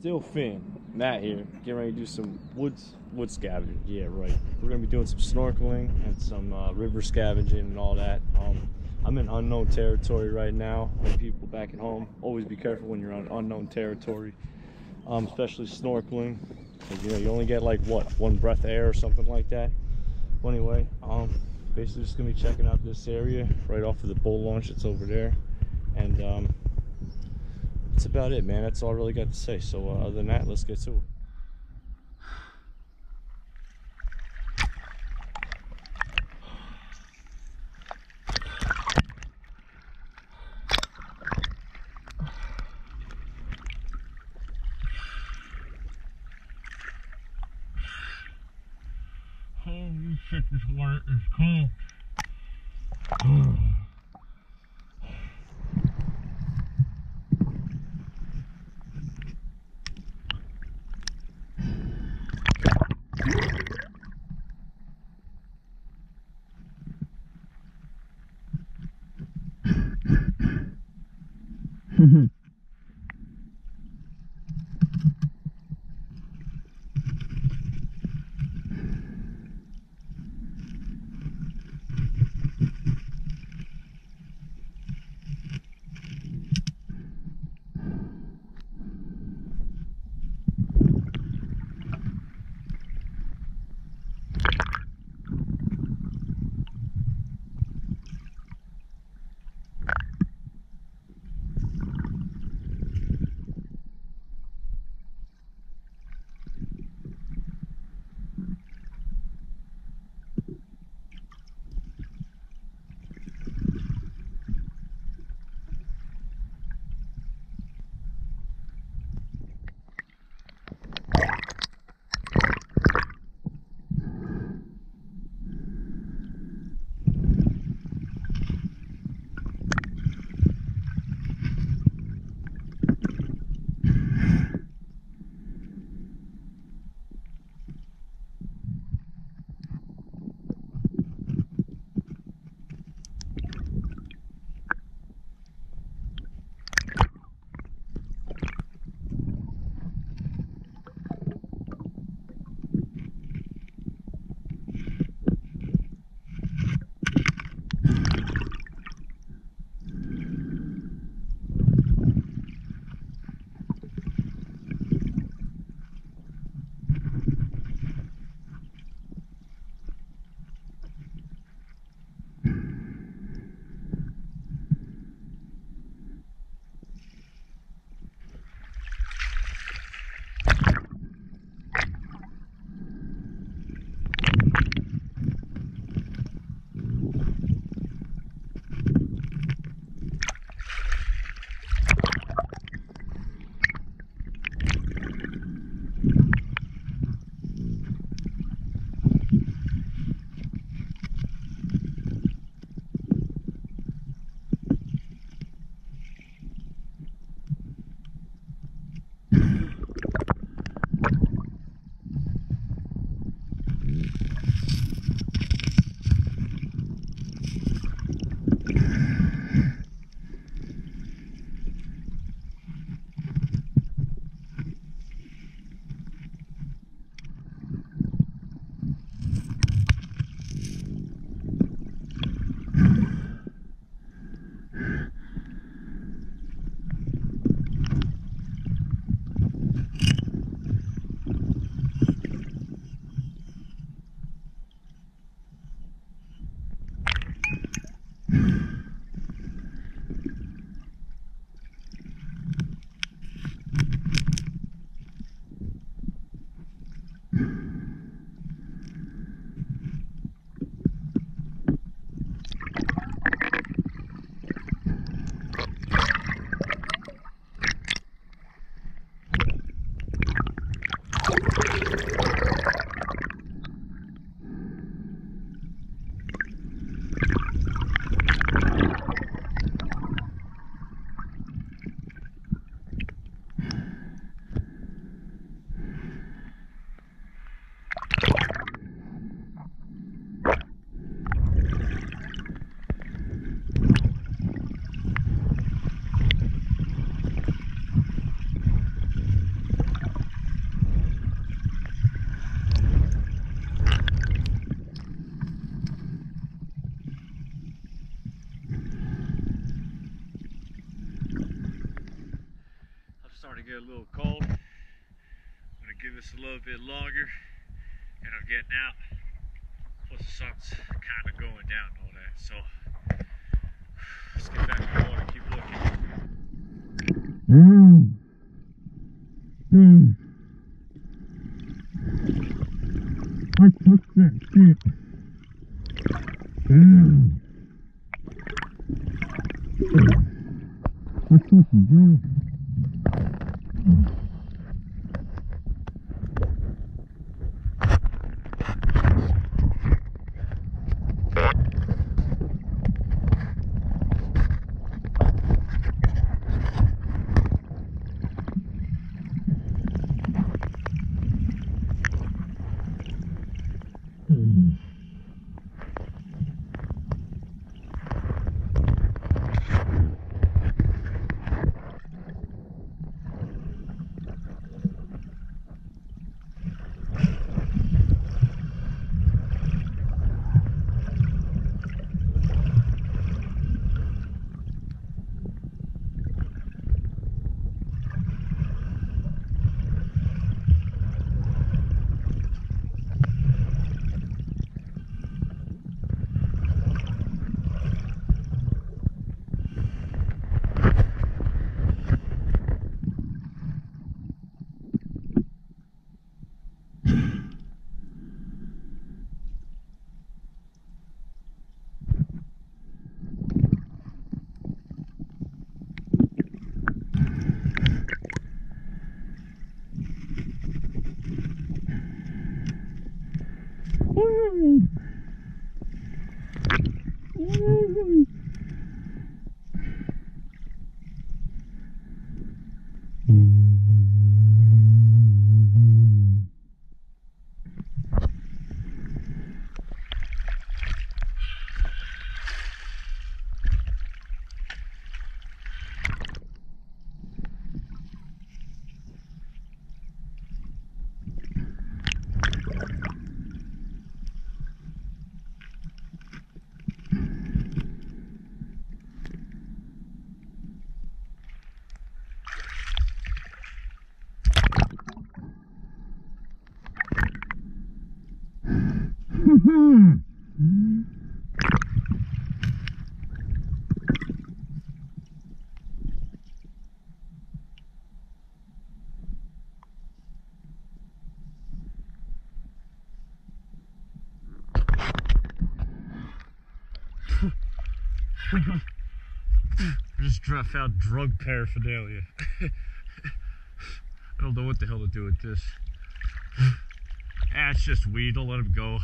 STILLFIN, Matt here, getting ready to do some wood scavenging. Yeah, right. We're gonna be doing some snorkeling and some river scavenging and all that. I'm in unknown territory right now. When people back at home, always be careful when you're on unknown territory, especially snorkeling, because you know you only get like what, one breath of air or something like that. Well, anyway, basically just gonna be checking out this area right off of the boat launch that's over there, and that's about it, man. That's all I really got to say. So other than that, let's get to it. Holy shit, this water is cold. to get a little cold. I'm going to give this a little bit longer and I'm getting out. Plus the sun's kind of going down and all that. So let's get back in the water, keep looking. I took that shit. I fucking did. Just found drug paraphernalia. I don't know what the hell to do with this. Ah, it's just weed, don't let him go.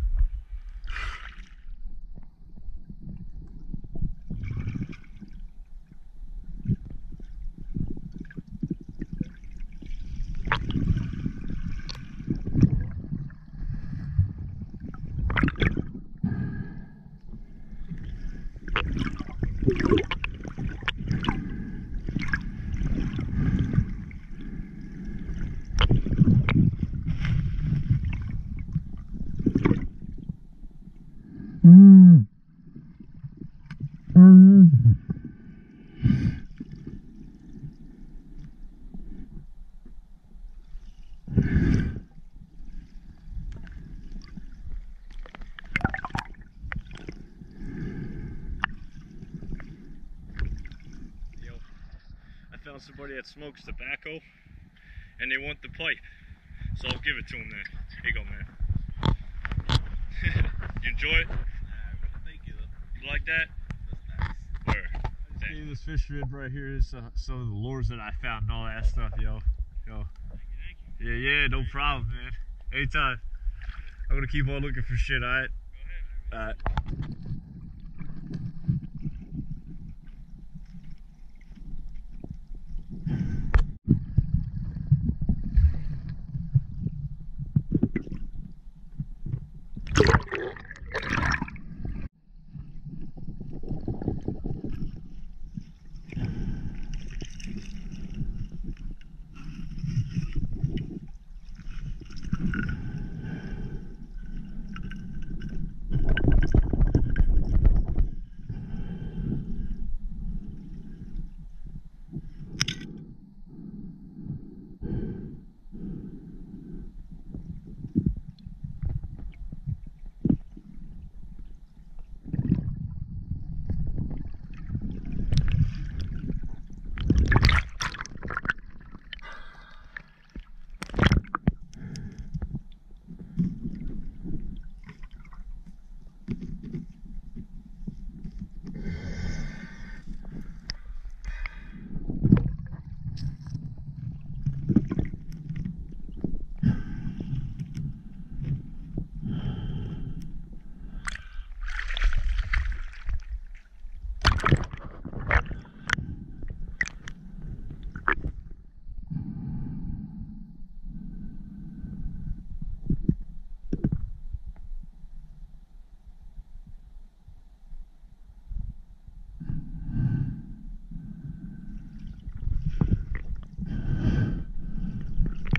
Found somebody that smokes tobacco and they want the pipe, so I'll give it to them then. Here you go, man. You enjoy it? Thank you. You like that? That's nice. Word. Hey, this fish rib right here is some of the lures that I found and all that stuff, yo. Thank you. Yeah, no problem, man. Anytime. I'm gonna keep on looking for shit, alright? Go ahead. Alright.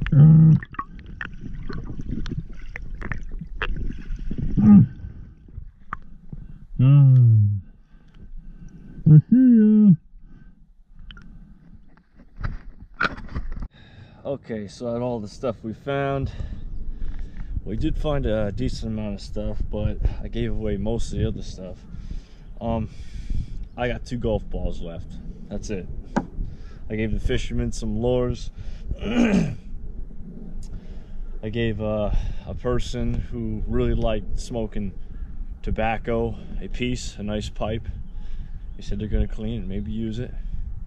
I see ya. Okay, so out all the stuff we found, we did find a decent amount of stuff, but I gave away most of the other stuff. I got 2 golf balls left. That's it. I gave the fishermen some lures. I gave a person who really liked smoking tobacco a piece, a nice pipe. They said they're gonna clean it, maybe use it.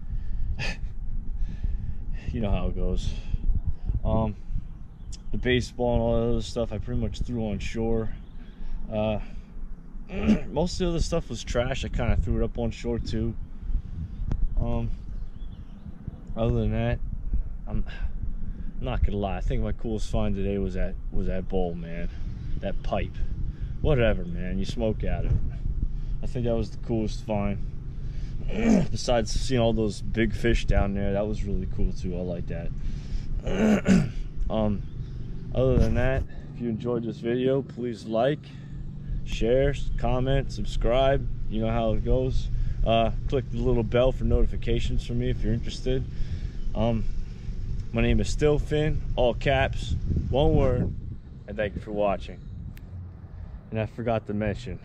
You know how it goes. The baseball and all that other stuff I pretty much threw on shore. Most of the other stuff was trash. I kind of threw it up on shore too. Other than that, I'm not gonna lie, I think my coolest find today was that bowl, man. That pipe. Whatever, man, you smoke out of it. I think that was the coolest find. Besides seeing all those big fish down there, that was really cool too. I like that. Other than that, if you enjoyed this video, please like, share, comment, subscribe. You know how it goes. Click the little bell for notifications for me if you're interested. My name is STILLFIN, all caps, one word, and thank you for watching. And I forgot to mention,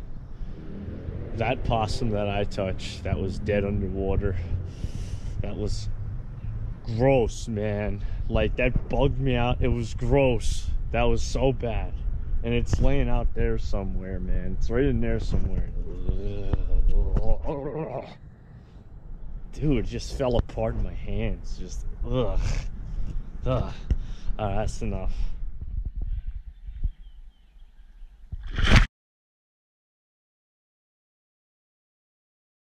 that possum that I touched, that was dead underwater, that was gross, man. Like, that bugged me out. It was gross. That was so bad. And it's laying out there somewhere, man. It's right in there somewhere. Dude, it just fell apart in my hands. Just, ugh. Alright, that's enough.